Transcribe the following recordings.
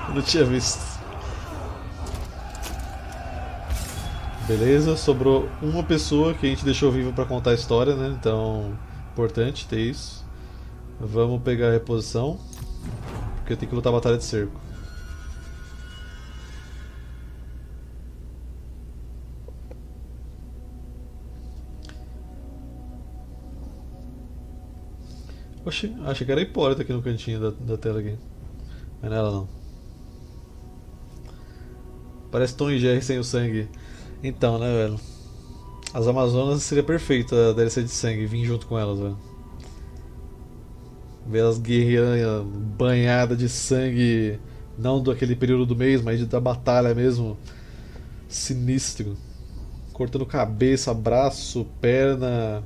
Não tinha visto. Beleza, sobrou uma pessoa que a gente deixou viva pra contar a história, né? Então, importante ter isso. Vamos pegar a reposição, porque eu tenho que lutar a batalha de cerco. Oxi, achei que era Hipólita aqui no cantinho da tela aqui. Mas não é ela não. Parece Tom e Jerry sem o sangue. Então, né, velho? As Amazonas seria perfeito a DLC de sangue, vir junto com elas, velho. Ver as guerreiras banhadas de sangue, não do aquele período do mês, mas da batalha mesmo. Sinistro. Cortando cabeça, braço, perna.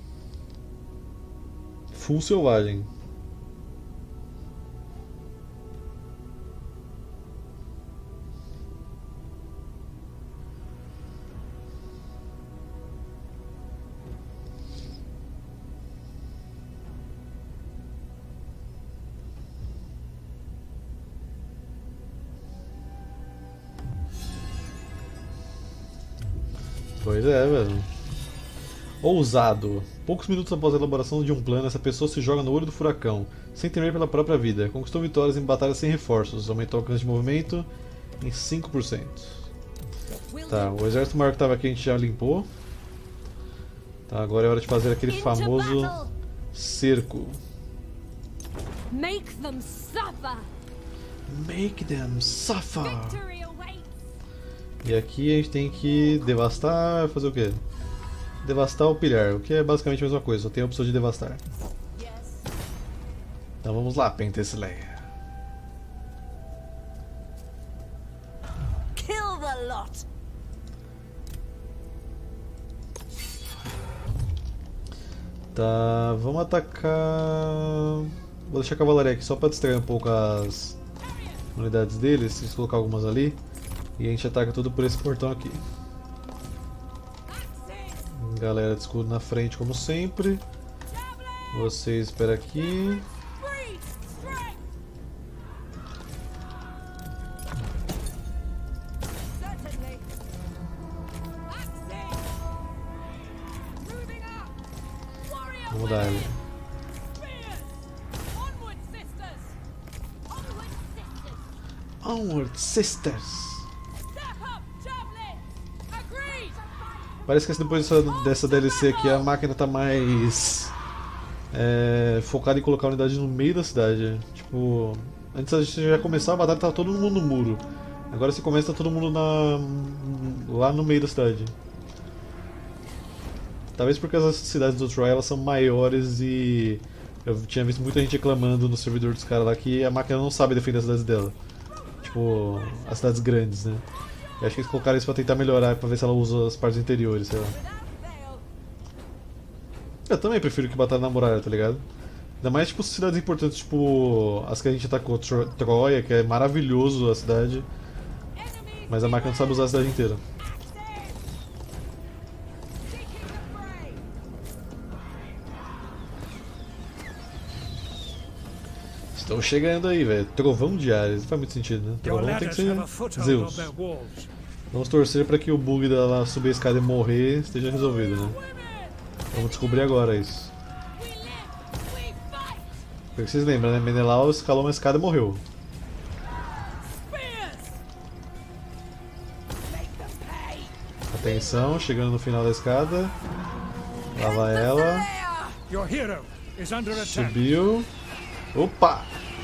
Full selvagem. Pois é, velho. Ousado. Poucos minutos após a elaboração de um plano, essa pessoa se joga no olho do furacão, sem temer pela própria vida. Conquistou vitórias em batalhas sem reforços, aumentou o alcance de movimento em 5%. Tá, o exército maior que estava aqui a gente já limpou. Tá, agora é hora de fazer aquele famoso cerco. Make them suffer. Make them suffer. E aqui a gente tem que devastar, fazer o quê? Devastar ou pilhar, o que é basicamente a mesma coisa, só tem a opção de devastar. Então vamos lá, Penta Slayer. Kill the lot. Tá, vamos atacar. Vou deixar a cavalaria aqui só para distrair um pouco as unidades deles, se colocar algumas ali. E a gente ataca tudo por esse portão aqui. Galera de escudo na frente como sempre. Você espera aqui. Vamos dar ele. Onward Sisters! Parece que depois dessa DLC aqui a máquina tá mais focada em colocar a unidade no meio da cidade. Tipo, antes a gente já começar a batalha tava todo mundo no muro. Agora se começa tá todo mundo lá no meio da cidade. Talvez porque as cidades do Troy elas são maiores e eu tinha visto muita gente reclamando no servidor dos caras lá que a máquina não sabe defender as cidades dela. Tipo, as cidades grandes, né? Eu acho que eles colocaram isso pra tentar melhorar, pra ver se ela usa as partes interiores, sei lá. Eu também prefiro que batalha na muralha, tá ligado? Ainda mais tipo cidades importantes, tipo as que a gente atacou, Troia, que é maravilhoso a cidade. Mas a máquina não sabe usar a cidade inteira. Estão chegando aí, velho. Trovão de Ares. Não faz muito sentido, né? Trovão tem que ser Zeus. Vamos torcer para que o bug dela subir a escada e morrer esteja resolvido, né? Vamos descobrir agora isso. Porque vocês lembram, né? Menelau escalou uma escada e morreu. Atenção, chegando no final da escada. Lá vai ela. Subiu. Opa!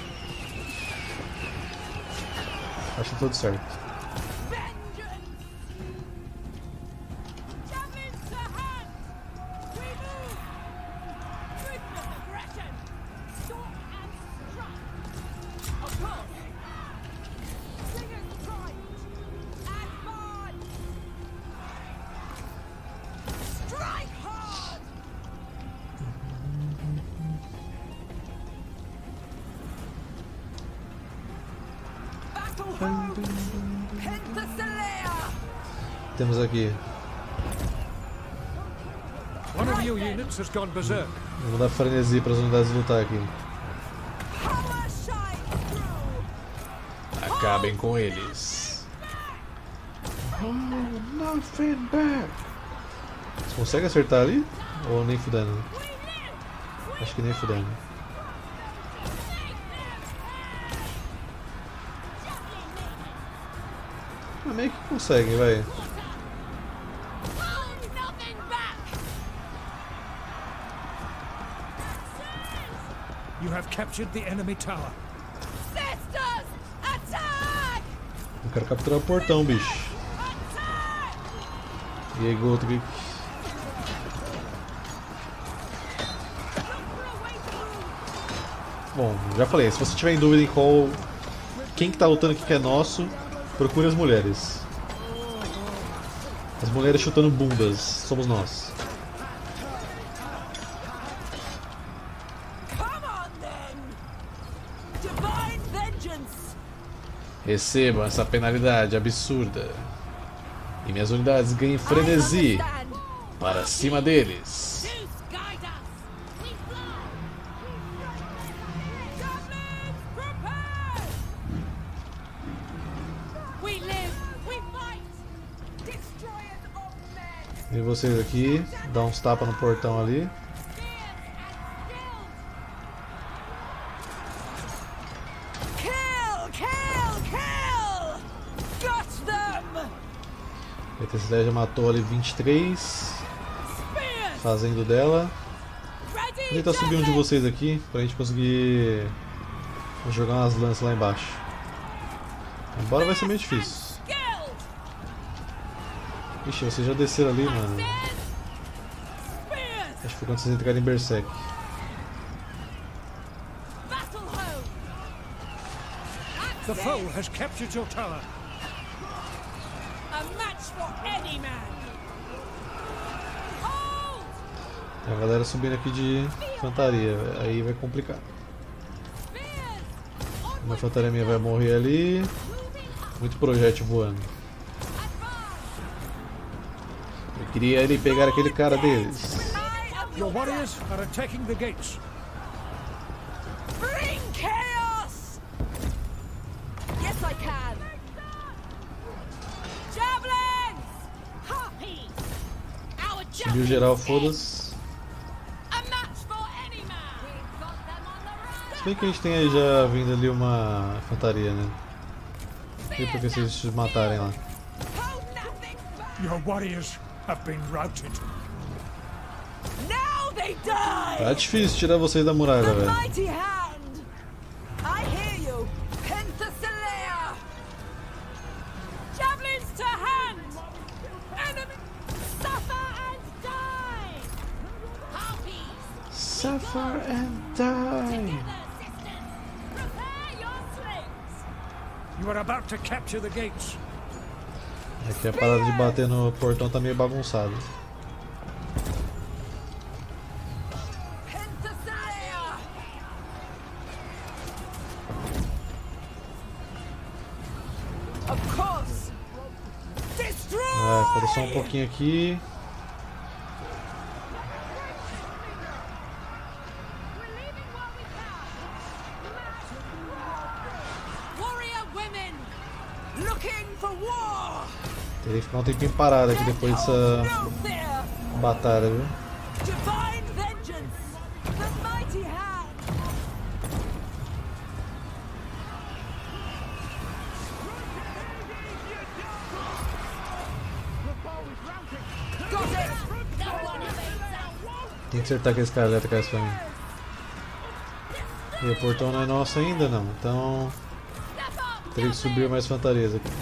Acho que tá tudo certo. Temos aqui. Vamos dar frenesi para as unidades lutar aqui. Acabem com eles. Oh, nothing back. Você consegue acertar ali? Ou nem fudendo? Acho que nem fudendo. Ah, meio que consegue, vai. You have captured the enemy tower. Sisters, attack! Eu quero capturar o portão, bicho. E aí, Goldrick? Bom, já falei, se você tiver em dúvida em quem que tá lutando aqui que é nosso, procure as mulheres. As mulheres chutando bundas, somos nós. Recebam essa penalidade absurda. E minhas unidades ganhem frenesi. Para cima deles. E vocês aqui, dá uns tapas no portão ali. A cidade já matou ali 23, fazendo dela. Vou tentar subir um de vocês aqui pra gente conseguir jogar umas lanças lá embaixo. Embora vai ser meio difícil. Ixi, vocês já desceram ali, mano. Acho que foi quando vocês entraram em Berserk. The foe has captured your tower. A galera subindo aqui de infantaria, aí vai complicar. Uma infantaria minha vai morrer ali. Muito projétil voando. Eu queria ele pegar aquele cara deles. Your warriors are attacking the gates. Bring chaos! Yes, I can. Javelins! Harpies! Our Subiu geral, foda-se. Se bem que a gente tem aí já vindo ali uma infantaria, né? E por que vocês se matarem lá? Your warriors have been routed. Now they die! Tá difícil tirar vocês da muralha, The velho. mighty hand! I hear you! Penthesilea! Javelins to hand! Enemy! Suffer and die! Harpies! Suffer and die! Prepare your slings! You are about to capture the gates. Aqui a parada de bater no portão tá meio bagunçada. Penthesilea! Of course! Destroy! Espera só um pouquinho aqui. Warrior women! Looking for war! Teria que ficar um tempinho parado aqui depois dessa No fear! batalha, viu? Divine vengeance! The mighty hand! Got it! Tem que acertar aqueles caras ali atrás pra mim. E o portão não é nosso ainda, não. Então teria que subir mais fantasias aqui.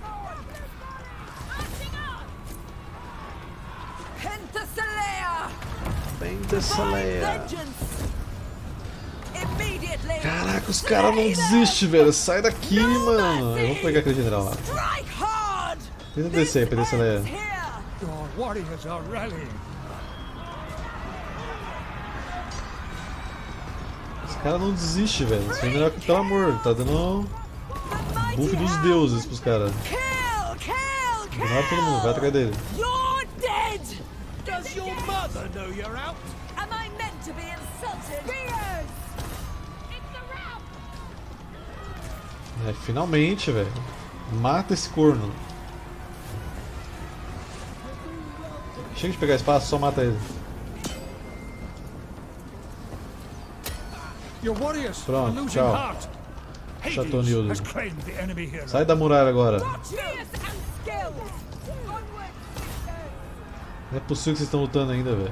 Penthesilea! Penthesilea! Vengeance! Immediately! Caraca, os caras não desistem, velho. Sai daqui, mano. Eu vou pegar aquele general lá. Strike hard! Tenta descer aí, Penthesilea. Here! Your warriors are rallying. Os caras não desistem, velho. Esse general aqui, pelo amor, tá dando buff dos deuses pros caras. Kill! Kill! Ignora todo mundo, vai atrás dele. You're dead! Does your mother know you're out? Am I meant to be insulted? Spears! It's the rout! É, finalmente, velho. Mata esse corno. Chega de pegar espaço, só mata ele. Your warriors Pronto, are losing tchau. heart. Chatonildo. Hades has claimed the enemy hero. Sai da muralha agora. Spears and skills. Onward. Não é possível que vocês estão lutando ainda, velho.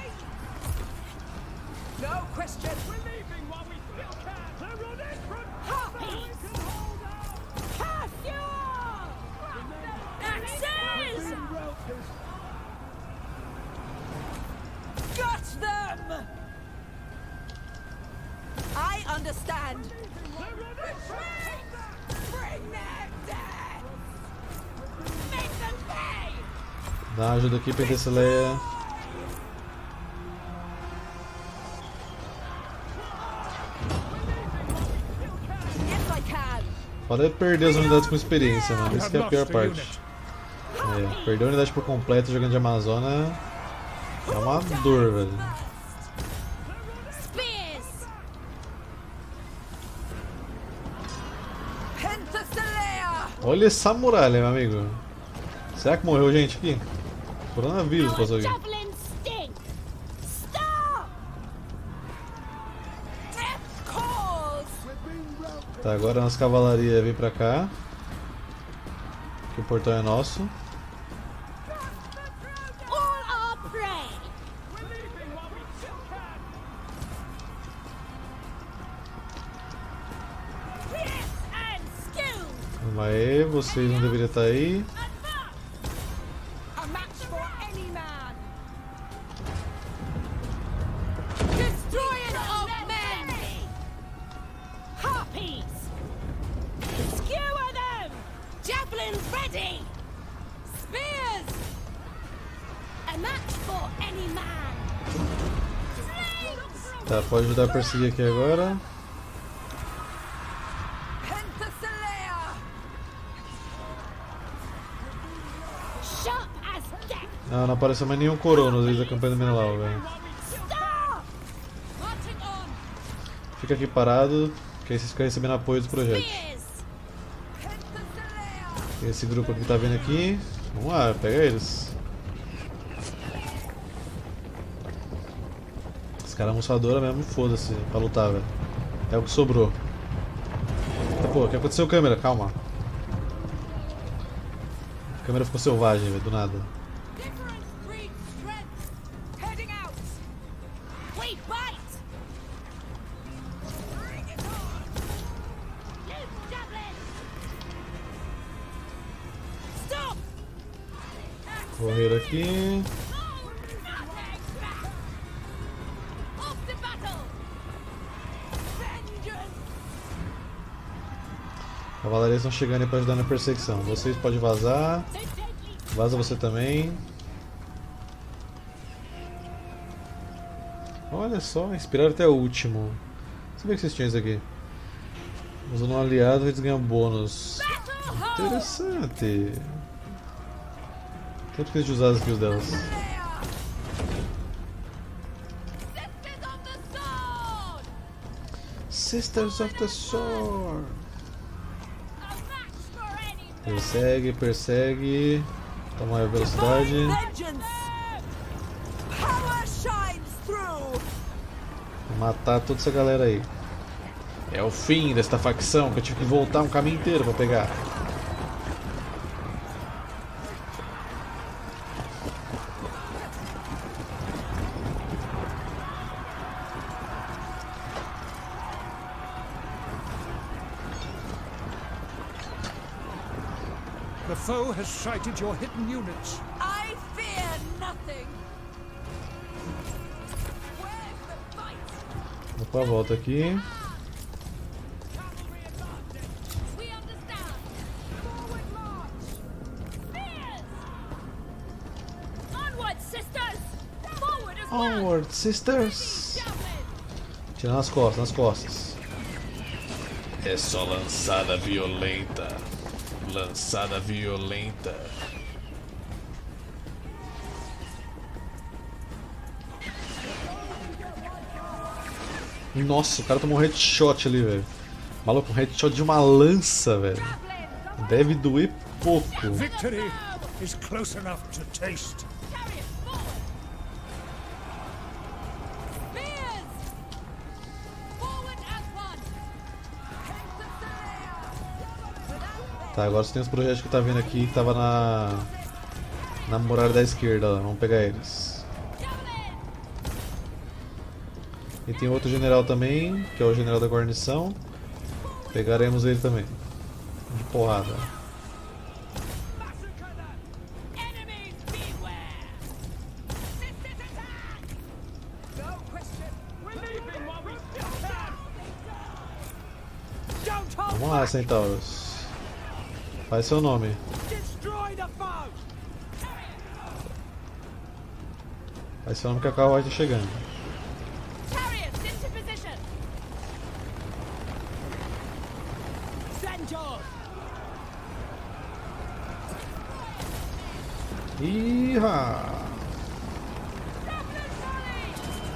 No question. We're leaving while we still can. They're running from Harpies. Cassio. Axes. Got them. I understand. Bring them dead. Make them pay. Dá uma ajuda aqui, Penthesilea. Yes, I can. Pode perder as unidades com experiência, mano. You Isso have que é a lost pior a parte. unit. É, perder a unidade por completo jogando de Amazônia é uma dor, velho. Spears. Penthesilea. Olha essa muralha, meu amigo. Será que morreu gente aqui? Coronavírus passou aqui. Javelin sting. Stop. Death calls. Tá, agora a nossa cavalaria vem pra cá. Que o portão é nosso. All our prey. Pierce and skill. Vamos aí, vocês não deveriam estar aí. A match for any man. Destroyer of men. Harpies. Skewer them. Javelins ready. Spears. A match for any man. Tá, pode ajudar a perseguir aqui agora. Penthesilea. Sharp as death. Não apareceu mais nenhum coroa desde a campanha do Menelau, velho. Stop. Marching on. Fica aqui parado, que aí vocês ficam recebendo apoio dos projetos. Spears. Penthesilea. Tem esse grupo aqui que tá vindo aqui. Vamos lá, pega eles. Esse cara é almoçadora mesmo, foda-se pra lutar, velho. É o que sobrou. Eita, pô, o que aconteceu, câmera? Calma. A câmera ficou selvagem, velho, do nada. Different breed strength. Heading out. We bite. Bring it on. Loose javelin. Stop. Correram aqui. Off to battle. Vengeance. Cavaleiros estão chegando aí pra ajudar na perseguição. Vocês podem vazar. Vaza você também. Olha só, inspiraram até o último. Deixa eu ver que vocês tinham isso aqui. Usando um aliado, eles ganham bônus. Interessante. Sempre quis usar as skills delas. Sisters of Sisters of the the Sword. Sword. A match for any man. Persegue, persegue. Tá maior velocidade. Vengeance. Power shines through. Vou matar toda essa galera aí. É o fim desta facção que eu tive que voltar um caminho inteiro pra pegar. The foe has sighted your hidden units. I fear nothing. Where's the fight? Opa, volta aqui. Cavalry advantage. We understand. Forward march. Spears. Onward, sisters. Forward as well. Onward, sisters. Javelin. Tira nas costas, nas costas. É só lançada violenta. Lançada violenta. Nossa, o cara tomou um headshot ali, velho. Maluco, um headshot de uma lança, velho. Deve doer pouco. Victory is close enough to taste. Chariot, forward! Spears! Forward as one! Tá, agora você tem os projetos que tá vindo aqui que tava na muralha da esquerda lá. Vamos pegar eles. Javelin! E tem outro general também, que é o general da guarnição. Pegaremos ele também. De porrada. Enemies beware! Assisted attack! No question! We're leaving while we still can! Don't hold Vamos lá, Centauros. Faz seu nome. Destroy the foe! Faz seu nome que a carruagem tá chegando. Chariots into position! Centaurs! Iha! Javelin volley!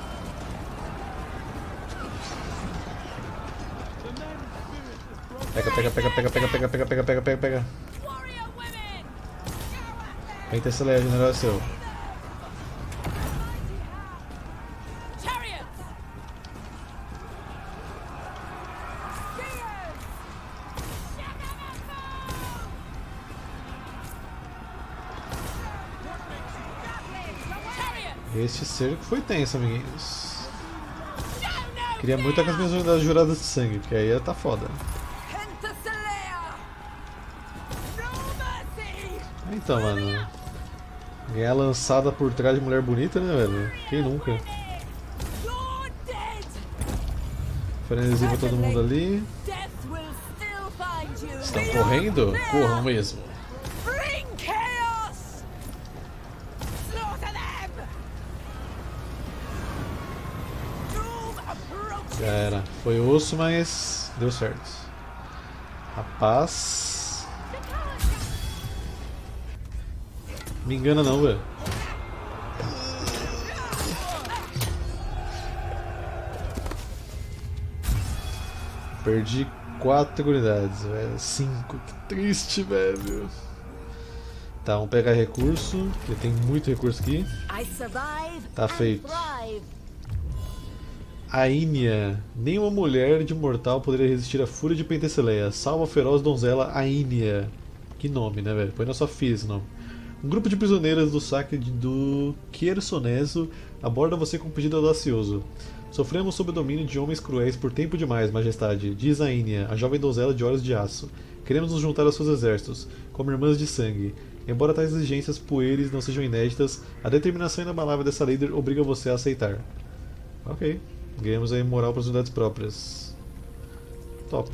Pega, pega, pega, pega, pega, pega, pega, pega, pega, pega, pega. Warrior women! Go at them! Vem Tesseleia, general é seu. Chariots! Spears! Chariots! Este cerco foi tenso, amiguinhos. No, no Queria muito estar com as minhas unidades juradas de sangue, porque aí ia tá foda. Penthesilea! No mercy! Então, mano. Ganhar lançada por trás de mulher bonita, né, velho? Quem nunca? You're dead! Frenesi pra todo mundo ali. Death will still find you! Estão correndo? Corram mesmo. Bring chaos! Slaughter them! Doom approaches! Já era. Foi osso, mas deu certo. Rapaz. Me engana não, velho. Perdi 4 unidades, velho. 5. Que triste, velho. Tá, vamos pegar recurso. Porque tem muito recurso aqui. I survive Tá and feito. thrive. Aínia. Nenhuma mulher de mortal poderia resistir à fúria de Penthesilea. Salva a feroz donzela Aínia. Que nome, né, velho? Põe na sua filha esse nome. Um grupo de prisioneiras do saque do Quersoneso aborda você com um pedido audacioso. Sofremos sob o domínio de homens cruéis por tempo demais, majestade, diz Aínia, a jovem donzela de olhos de aço. Queremos nos juntar aos seus exércitos, como irmãs de sangue. Embora tais exigências pueris não sejam inéditas, a determinação inabalável dessa líder obriga você a aceitar. Ok. Ganhamos aí moral para as unidades próprias. Top.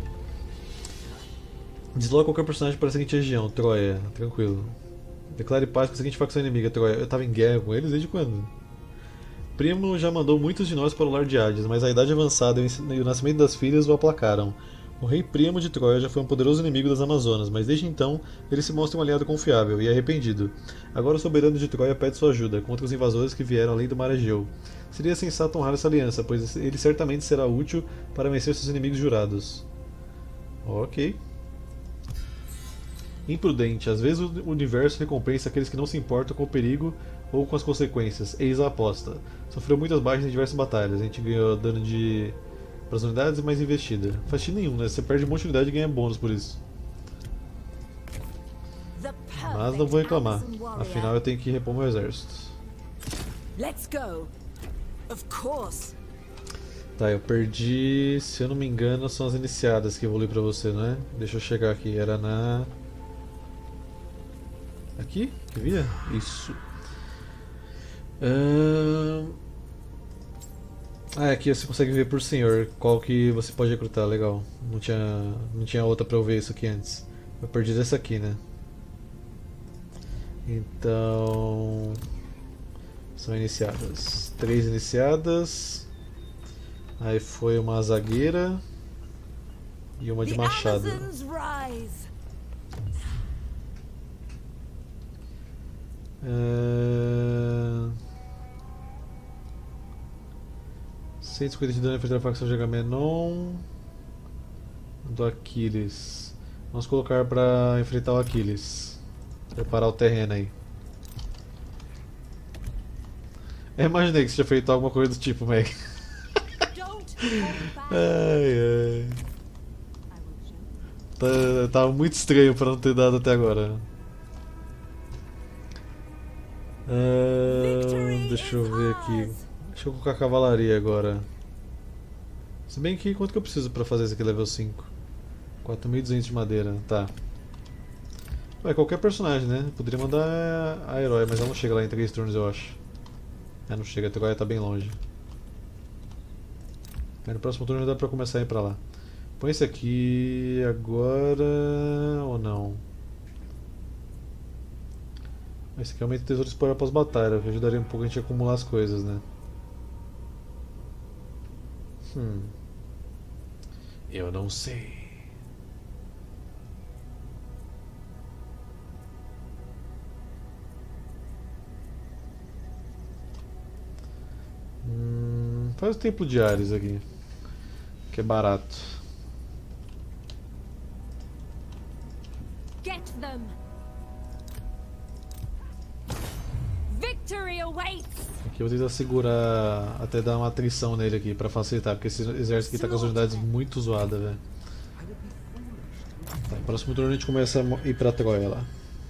Desloca qualquer personagem para a seguinte região, Troia. Tranquilo. Declare paz com a seguinte facção inimiga, Troia. Eu estava em guerra com eles desde quando? Primo já mandou muitos de nós para o lar de Hades, mas a idade avançada e o nascimento das filhas o aplacaram. O rei Príamo de Troia já foi um poderoso inimigo das Amazonas, mas desde então ele se mostra um aliado confiável e arrependido. Agora o soberano de Troia pede sua ajuda contra os invasores que vieram além do mar Egeu. Seria sensato honrar essa aliança, pois ele certamente será útil para vencer seus inimigos jurados. Ok. Imprudente. Às vezes o universo recompensa aqueles que não se importam com o perigo ou com as consequências. Eis a aposta. Sofreu muitas baixas em diversas batalhas. A gente ganhou dano de para as unidades e mais investida. Faz sentido nenhum, né? Você perde um monte de unidade e ganha bônus por isso. Mas não vou reclamar. Afinal eu tenho que repor meu exército. Let's go. Of course. Tá, eu perdi, se eu não me engano, são as iniciadas que evoluí pra você, não é? Deixa eu chegar aqui, era na... Aqui? Que via? Isso. Aqui você consegue ver por senhor qual que você pode recrutar, legal. Não tinha outra pra eu ver isso aqui antes. Eu perdi dessa aqui, né? Então... São iniciadas. 3 iniciadas. Aí foi uma zagueira e uma de machado. Uh... 150 de dano enfrentar a facção de Agamenon. do Aquiles. Vamos colocar para enfrentar o Aquiles. Preparar o terreno aí. Eu imaginei que você tinha feito alguma coisa do tipo, Meg. Don't hold back. Ai, ai. I will show you. Tava muito estranho pra não ter dado até agora. Deixa eu ver aqui. Deixa eu colocar a cavalaria agora. Se bem que quanto que eu preciso pra fazer isso aqui level 5? 4.200 de madeira, tá. Ué, qualquer personagem, né? Poderia mandar a herói, mas ela não chega lá em 3 turnos, eu acho. Não chega, a herói tá bem longe. Mas no próximo turno dá pra começar a ir pra lá. Põe esse aqui agora ou não? Esse aqui aumenta o tesouro explorar pós-batalha, que ajudaria um pouco a gente a acumular as coisas, né? Eu não sei. Faz o templo de Ares aqui, que é barato. Get them. Victory awaits. Aqui eu vou tentar segurar até dar uma atrição nele aqui pra facilitar, porque esse exército aqui tá com as unidades muito zoadas, velho. Tá, no próximo turno a gente começa a ir pra Troia lá.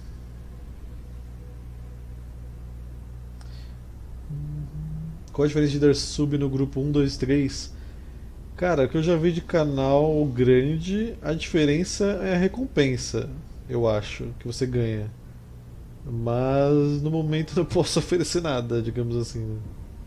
Qual a diferença de dar sub no grupo 1, 2, 3? Cara, o que eu já vi de canal grande, a diferença é a recompensa, eu acho, que você ganha. Mas no momento não posso oferecer nada, digamos assim, né?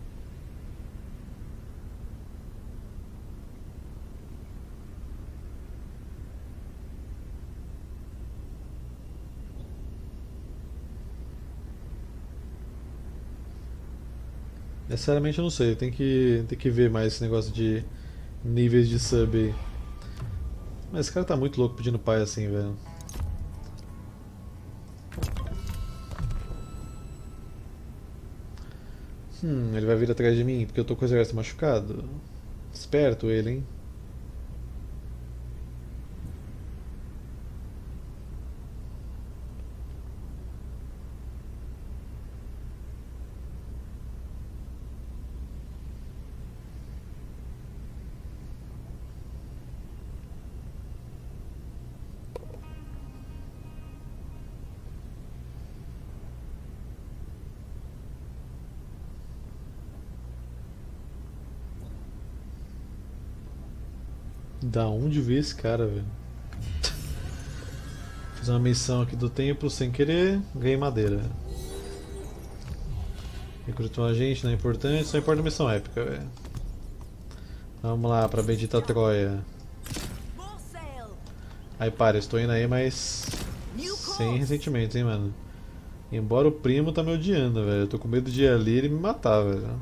Necessariamente eu não sei, tem que ver mais esse negócio de níveis de sub aí. Mas esse cara tá muito louco pedindo pai assim, velho. Ele vai vir atrás de mim porque eu tô com o exército machucado? Esperto ele, hein? Da onde veio esse cara, velho? Fiz uma missão aqui do templo sem querer, ganhei madeira. Recrutou um agente, não é importante, só importa a missão épica, velho. Vamos lá, pra bendita Troia. More sail. Aí para, estou indo aí, mas sem ressentimentos, hein, mano. Embora o primo tá me odiando, velho. Eu tô com medo de ir ali e ele me matar, velho.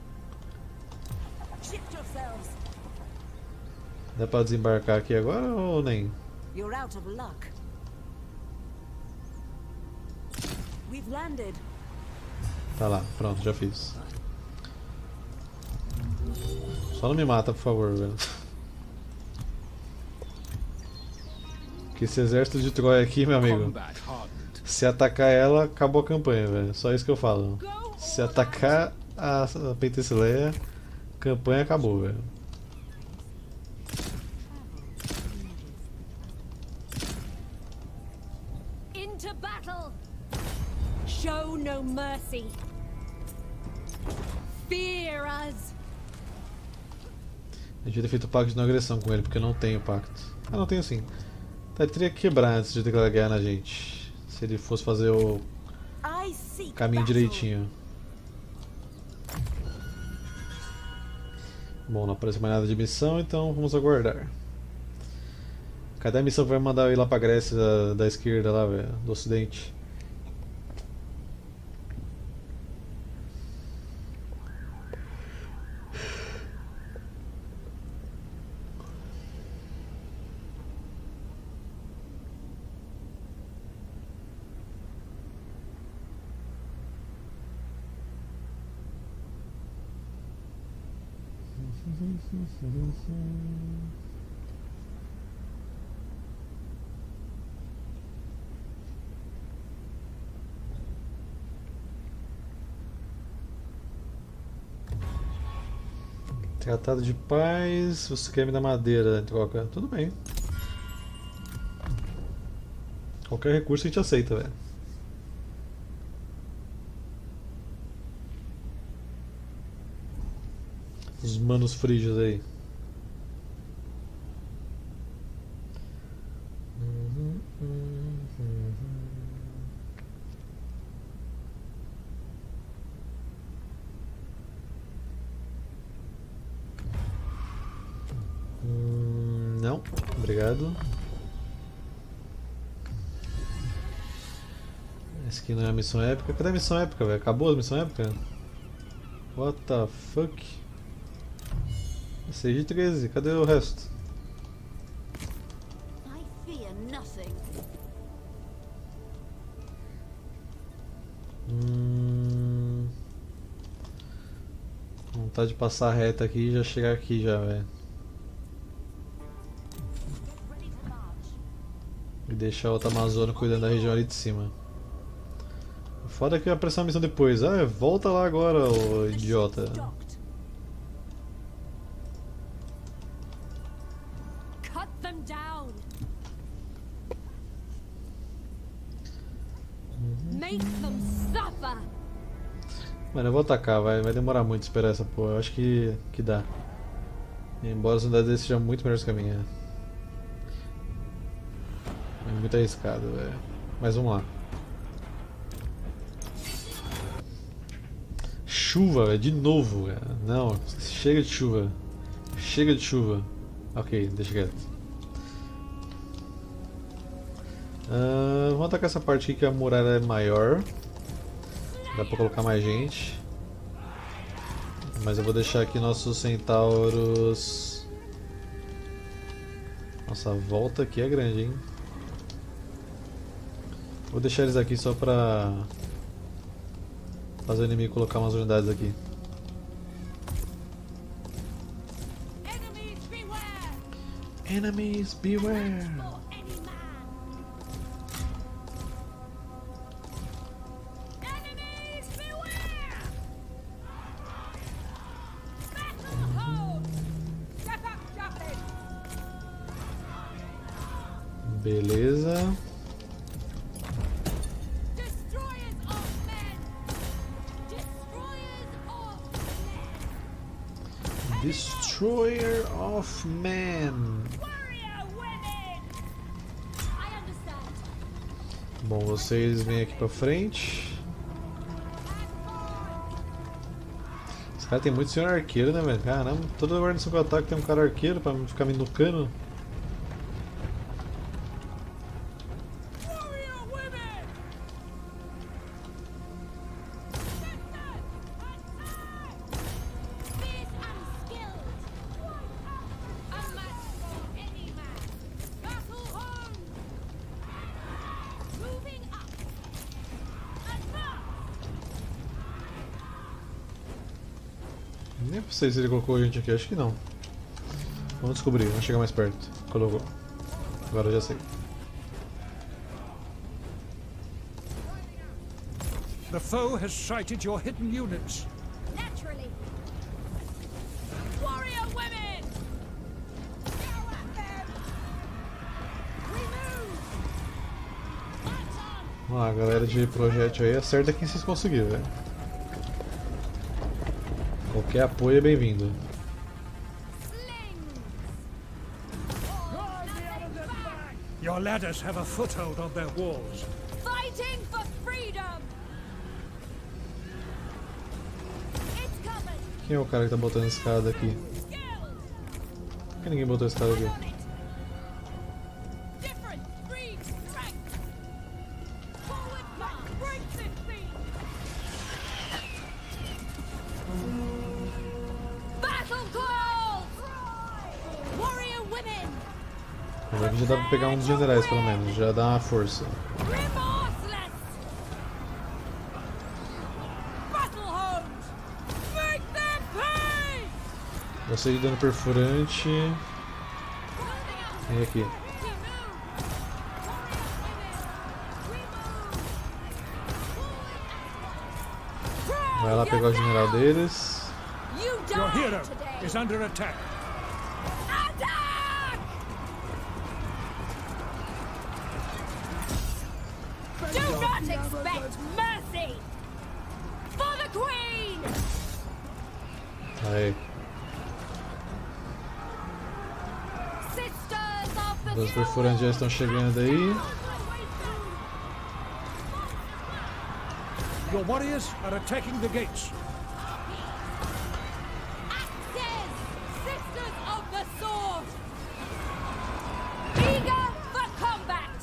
Shift yourselves. Dá pra desembarcar aqui agora ou nem? You're out of luck. We've landed. Tá lá, pronto, já fiz. Só não me mata, por favor, velho. Que esse exército de Troia aqui, meu amigo. Combat hardened. Se atacar ela, acabou a campanha, velho. Só isso que eu falo. Se atacar a Penthesilea, campanha acabou, velho. Into battle. Show no mercy. Fear us. Eu devia ter feito o pacto de não agressão com ele, porque eu não tenho pacto. Ah, não tenho sim. Tá, ele teria que quebrar antes de declarar guerra na gente. Se ele fosse fazer o I seek caminho battle. direitinho. Bom, não aparece mais nada de missão, então vamos aguardar. Cadê a missão que vai mandar eu ir lá pra Grécia da esquerda lá, velho? Do ocidente? Tratado de paz, você quer me dar madeira em troca? Tudo bem. Qualquer recurso a gente aceita, velho. Os manos frígios aí. Não, obrigado. Essa aqui não é a missão épica. Cadê a missão épica, velho? Acabou a missão épica? What the fuck? Esse de 13, cadê o resto? I fear nothing. Vontade de passar reta aqui e já chegar aqui já, velho. Ready to march. E deixar a outra Amazônia cuidando da região ali de cima. Foda que vai aparecer uma missão depois. Ah, volta lá agora, ô idiota. Docked. Cut them down. Make them suffer. Mano, eu vou atacar, vai demorar muito esperar essa porra. Eu acho que dá. Embora as unidades deles sejam muito melhores que a minha. É muito arriscado, velho. Mas vamos lá. Chuva, velho, de novo, cara. Não, chega de chuva. Chega de chuva. Ok, deixa quieto. Vamos atacar essa parte aqui que a muralha é maior. Dá pra colocar mais gente. Mas eu vou deixar aqui nossos centauros. Nossa, a volta aqui é grande, hein? Vou deixar eles aqui só pra fazer o inimigo colocar umas unidades aqui. Enemies beware. Enemies beware! For any man. Enemies beware. Battle hold. Step up, javelin. Beleza. Destroyers of men. Destroyers of men. Destroyer of Man. Warrior women. I understand. Bom, vocês vêm aqui pra frente. Esse cara tem muito senhor arqueiro, né, velho? Caramba, toda guarnição que eu ataco tem um cara arqueiro pra ficar me nucando. Warrior women. Fierce and skilled. Unmatched for any man. Battle home. Moving up. Advance. Nem sei se ele colocou a gente aqui, acho que não. Vamos descobrir, vamos chegar mais perto. Colocou. Agora eu já sei. The foe has sighted your hidden units. Naturally. Warrior women. Go at them. We move. March on. Vamos lá, galera de projétil aí, acerta quem vocês conseguiram, velho. Qualquer apoio é bem-vindo. Slings. Your ladders have a foothold on their walls. Fighting for freedom. It's covered. Quem é o cara que tá botando escada aqui? Skilled. Por que ninguém botou escada aqui? On it. Different breeds strength. Forward march. Break this beat. Battle calls. Warrior women. Mas aqui já dá pra pegar um dos generais, pelo menos. Já dá uma força. Remorseless. Battle homes. Make them pay. Você de dano perfurante. Vem aqui. We move. Warrior women. We move. Vai lá pegar o general deles. You Your die hero today. is under attack. Attack! Do not expect mercy! For the Queen! Aí, Sisters of the os perfurantes já estão chegando aí. Your warriors are attacking the gates. Axes! Sisters of the Sword! Eager for combat!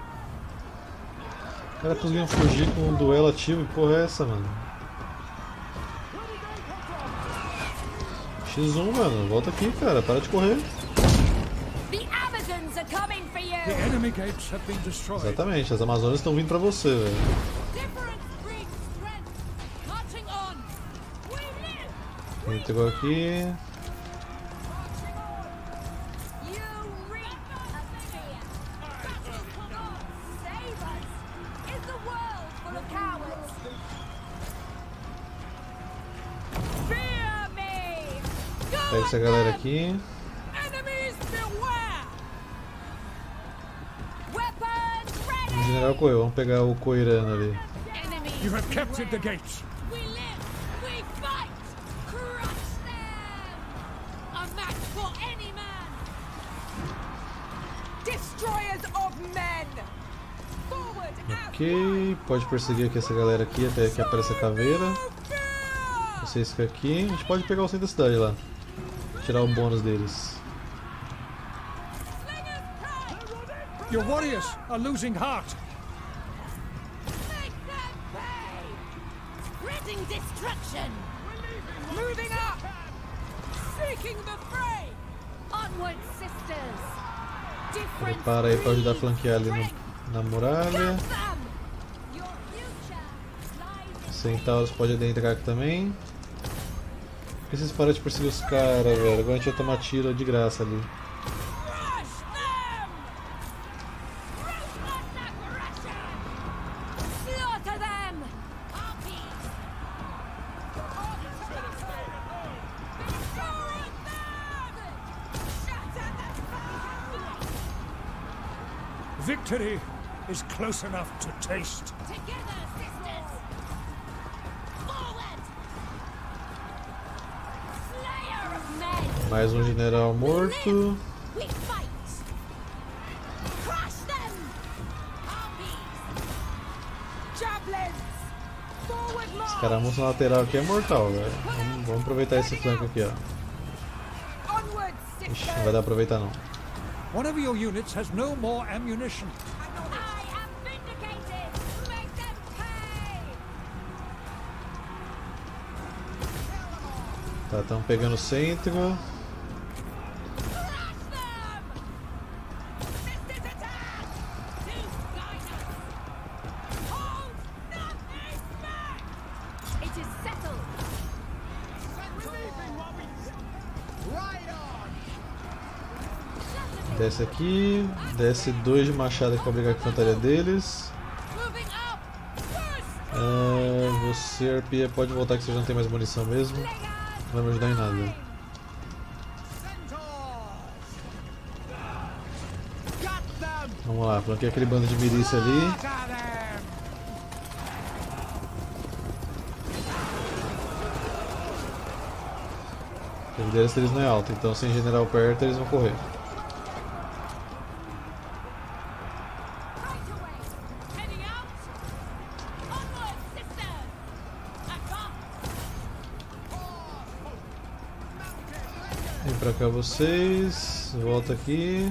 O cara conseguiu fugir com um duelo ativo. Que porra é essa, mano? X1, mano. Volta aqui, cara. Para de correr. The Amazons are coming for The you! enemy gates have been destroyed. Exatamente, as Amazonas estão vindo pra você, velho. Difference brings strength! Marching on! We live! Quem pegou aqui? You reap a fear! Battle cannot save us! Is the world full of cowards? Fear me! Pega essa galera aqui. Enemies beware! Weapons O ready! general correu, vamos pegar o Coirano ali. Enemies You have captured the beware. gates. We live! We fight! Crush them! A match for any man! Destroyers of men! Forward as Ok, pode perseguir aqui essa galera aqui até que apareça a caveira. fear! Vocês ficam aqui. A gente pode pegar o centro da cidade lá. Tirar o bônus deles. Slingers pray! Your warriors are losing heart. Make them pay! Spreading destruction! Moving up! Seeking the fray! Onward, sisters! Different Prepara aí pra ajudar a breeds flanquear ali strength. na muralha. Cut them! Your future lies in Centauros pode adentrar aqui também. Por que vocês param de perseguir os caras, velho? Agora a gente vai tomar tiro de graça ali. Crush them! Ruthless aggression! Slaughter them! Harpies! Devour them! Shatter them! Victory is close enough to taste. Together, sisters! Forward! Slayer of men! Mais um general morto. We fight! Crush them! Harpies! Javelins! Forward march! Escaramuça na lateral aqui é mortal, velho. Vamos aproveitar esse flanco aqui, ó. Onward, Ixi, não sisters! vai dar pra aproveitar não. One of your units has no more ammunition. I am vindicated! Make them pay! Tá, estão pegando o centro. Crush them! Sisters attack! To guide us! Hold nothing back! It is settled! Desce aqui. Desce 2 de machado aqui pra brigar com a infantaria deles. Moving up! First! Você, arpia, pode voltar que você já não tem mais munição mesmo. Não vai me ajudar em nada. Vamos lá, flanqueia aquele bando de milícia ali. A liderança deles não é alta, então sem general perto eles vão correr. Right away! Heading out! Onward, sisters! Advance! Vem pra cá vocês. Volta aqui.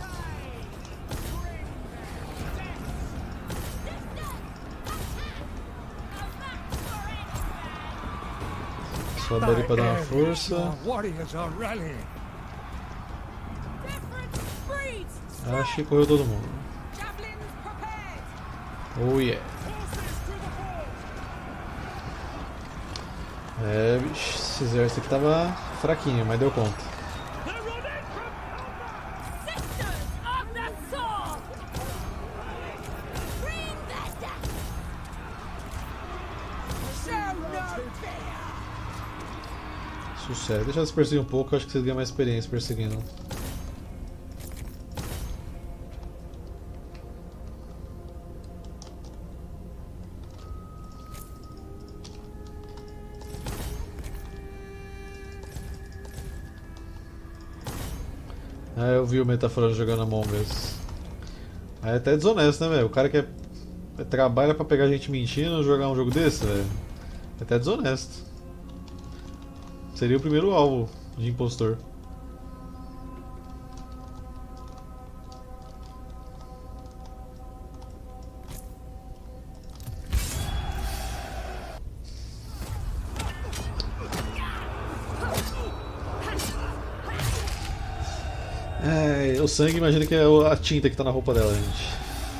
Sobe ali pra dar uma força. Your warriors are rallying. Different breeds! Acho que correu todo mundo. Javelins prepared! Oh yeah. Bicho, esse exército aqui tava fraquinho, mas deu conta. Sisters of the sword! Bring the death! Show no fear! Sucesso. Deixa eles perseguir um pouco, eu acho que vocês ganham mais experiência perseguindo. Ah, eu vi o Metaforando jogando Among Us. Aí é até desonesto, né, velho? O cara que trabalha pra pegar gente mentindo jogar um jogo desse, velho. É até desonesto. Seria o primeiro alvo de impostor. É, o sangue, imagina que é a tinta que tá na roupa dela, gente.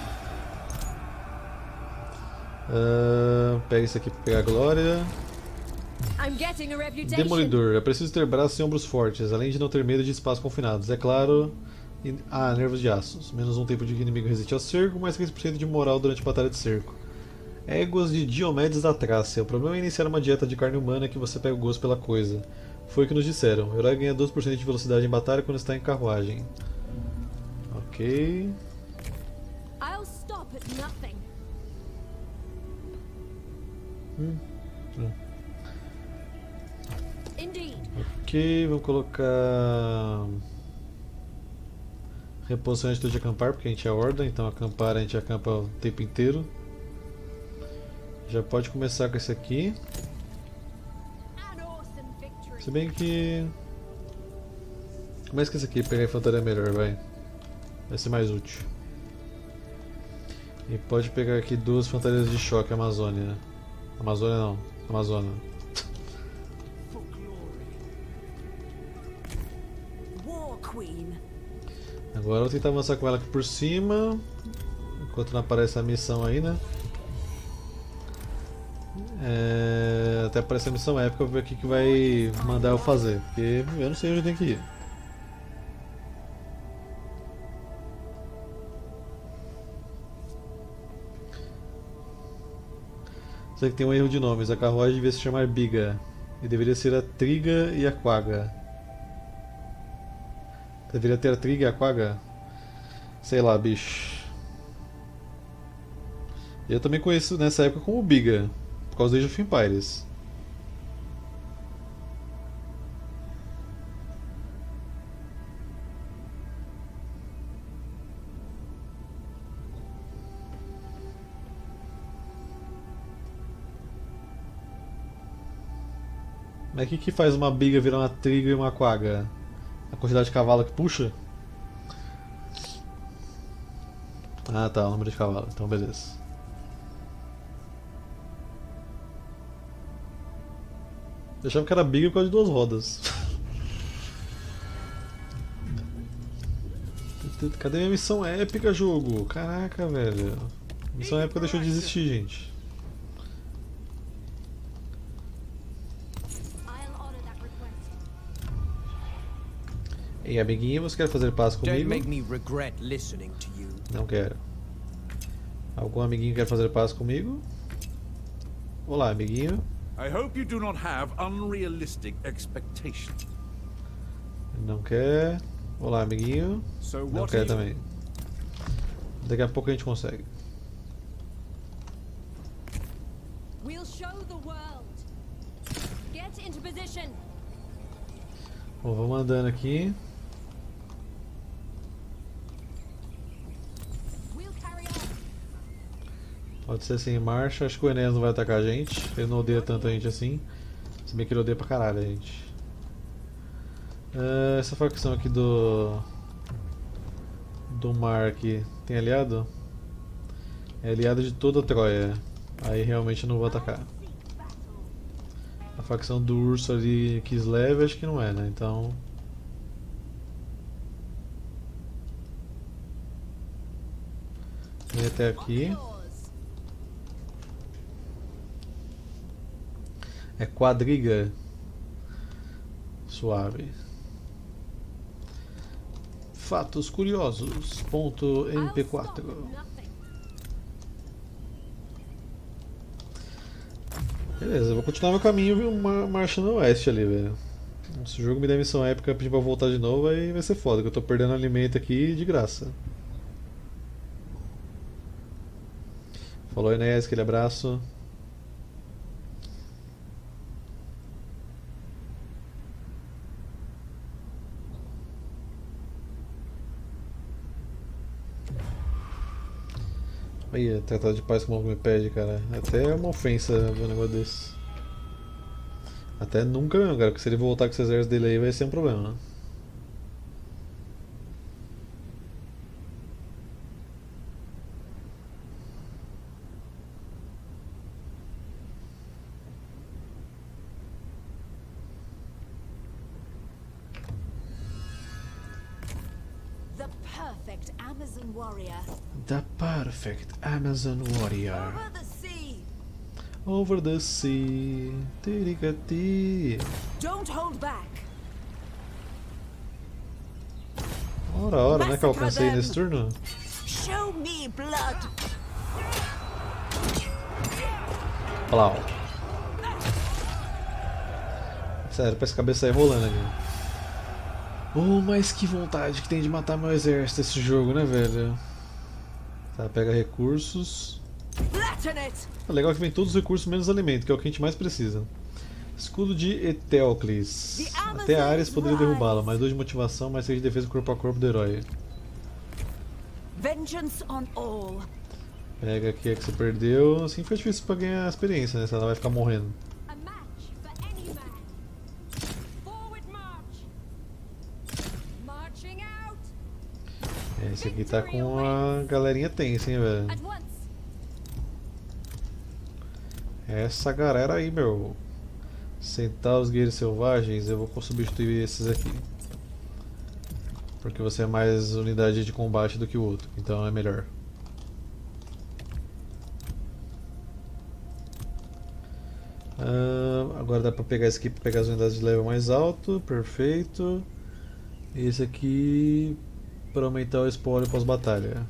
Pega isso aqui pra pegar a glória. I'm getting a reputation. Demolidor. É preciso ter braços e ombros fortes, além de não ter medo de espaços confinados. É claro. Nervos de aços. Menos um tempo de que o inimigo resiste ao cerco, mais 15% de moral durante a batalha de cerco. Éguas de Diomedes da Trácia. O problema é iniciar uma dieta de carne humana que você pega o gosto pela coisa. Foi o que nos disseram. O herói ganha 12% de velocidade em batalha quando está em carruagem. Ok. I'll stop at nothing. Indeed. Ok, vamos colocar reposição de atitude de acampar, porque a gente é horda, então acampar a gente acampa o tempo inteiro. Já pode começar com esse aqui. An awesome victory. Se bem que... Começa com esse aqui, pegar a infantaria melhor, vai. Vai ser mais útil. E pode pegar aqui duas fantasias de choque Amazônia. Amazônia não, Amazônia. War Queen. Agora eu vou tentar avançar com ela aqui por cima. Enquanto não aparece a missão aí, né? Até aparecer a missão épica, eu vou ver o que vai mandar eu fazer. Porque eu não sei onde eu tenho que ir. Sei que tem um erro de nomes. A carruagem devia se chamar Biga. E deveria ser a Triga e a Quaga. Deveria ter a Triga e a Quaga? Sei lá, bicho. Eu também conheço nessa época como Biga. Por causa do Age of Empires. Mas o que faz uma biga virar uma triga e uma quaga? A quantidade de cavalo que puxa? Ah tá, o número de cavalo, então beleza. Eu achava que era biga por causa de duas rodas. Cadê minha missão épica, jogo? Caraca, velho. Missão épica deixou de existir, gente. Ei, amiguinho, você quer fazer paz Don't comigo? make me regret listening to you. Não quero. Algum amiguinho quer fazer paz comigo? Olá, amiguinho. I hope you do not have unrealistic expectations. Não quer. Olá, amiguinho. So Não what quer are you... também. Daqui a pouco a gente consegue. We'll show the world. Get into position. Bom, vamos andando aqui. We'll carry on. Pode ser assim em marcha. Acho que o Enéas não vai atacar a gente. Ele não odeia tanto a gente assim. Se bem que ele odeia pra caralho a gente. Essa facção aqui do mar aqui tem aliado? É aliado de toda a Troia. Aí realmente eu não vou atacar. A facção do urso ali, Kislev, acho que não é, né? Então... Vem até aqui. É quadriga. Suave. Fatos curiosos. Ponto MP4. Beleza, eu vou continuar meu caminho marcha no oeste ali, velho. Se o jogo me der missão épica pedir pra voltar de novo, aí vai ser foda, que eu tô perdendo alimento aqui de graça. Falou, Enéas, aquele abraço. Aí, tratado de paz como me pede, cara. Até é uma ofensa ver um negócio desse. Até nunca mesmo, cara, porque se ele voltar com esse exército dele aí vai ser um problema. The perfect Amazon warrior. The perfect Amazon warrior. Over the sea. Over the sea. Tiricati. Don't hold back. Ora, né, que eu alcancei nesse turno? Show me blood. Plau. Sério, pra essa cabeça sair rolando aqui. Oh, mas que vontade que tem de matar meu exército esse jogo, né, velho? Tá, pega recursos. Flatten it. É legal que vem todos os recursos menos alimento, que é o que a gente mais precisa. Escudo de Eteocles. Até Ares poderia derrubá-lo, mais 2 de motivação, mais 6 de defesa corpo a corpo do herói. Vengeance on all. Pega aqui a que você perdeu. Assim foi difícil pra ganhar experiência, né? Se ela vai ficar morrendo. A match for any man. Forward march. Marching out. Esse aqui tá com a galerinha tensa, hein, velho. At once. Essa galera aí, meu. Centauros guerreiros selvagens, eu vou substituir esses aqui. Porque você é mais unidade de combate do que o outro, então é melhor. Agora dá pra pegar esse aqui pra pegar as unidades de level mais alto, perfeito. E esse aqui para aumentar o espólio pós-batalha.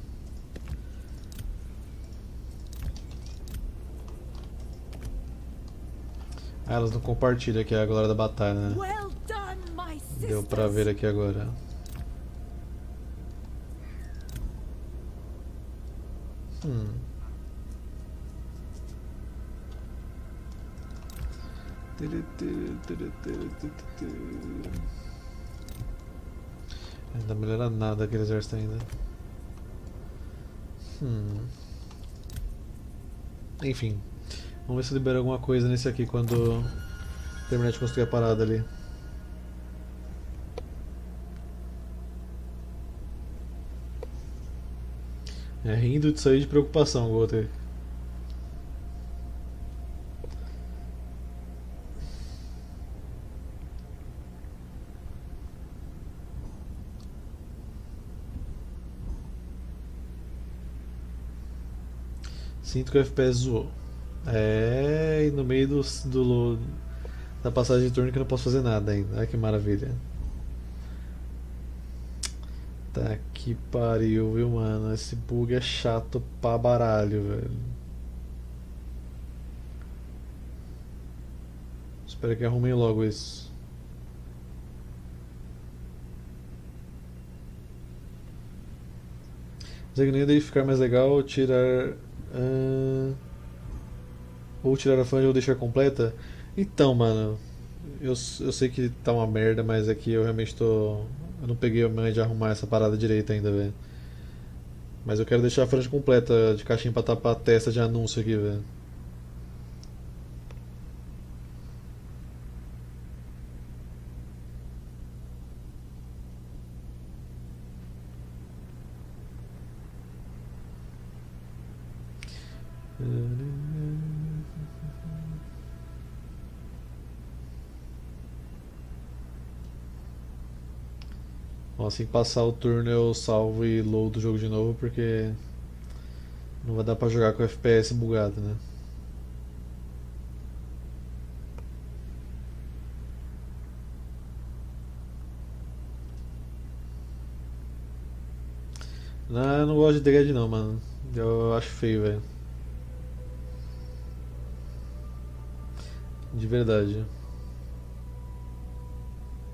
Ah, elas não compartilham aqui a glória da batalha, né? Well done, my sisters. Deu pra ver aqui agora. Não dá melhorar nada aquele exército ainda. Enfim. Vamos ver se libera alguma coisa nesse aqui quando terminar de construir a parada ali. É, rindo disso aí de preocupação, Goter. Sinto que o FPS zoou. É, e no meio da passagem de turno que eu não posso fazer nada ainda. Olha que maravilha. Tá que pariu, viu, mano? Esse bug é chato pra baralho, velho. Espero que arrumem logo isso. Zagneia deve ficar mais legal tirar. Ou tirar a fanja ou deixar completa. Então, mano, eu sei que tá uma merda, mas aqui eu realmente tô. Eu não peguei a manha de arrumar essa parada direita ainda, velho. Mas eu quero deixar a franja completa de caixinha pra tapar a testa de anúncio aqui, velho. Bom, assim que passar o turno eu salvo e load o jogo de novo porque não vai dar pra jogar com o FPS bugado, né? Não, eu não gosto de Dread não, mano. Eu acho feio, velho. De verdade.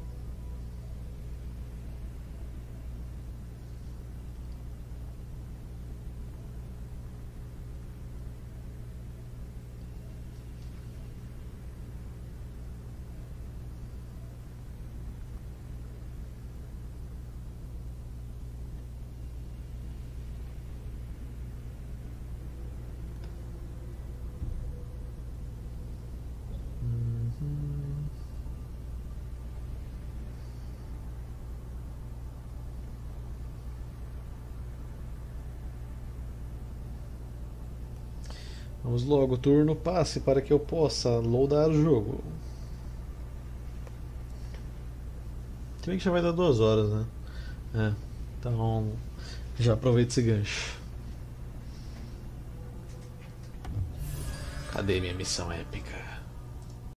Vamos logo, turno, passe para que eu possa loadar o jogo. Se bem que já vai dar 2 horas, né? Então já aproveita esse gancho. Cadê minha missão épica?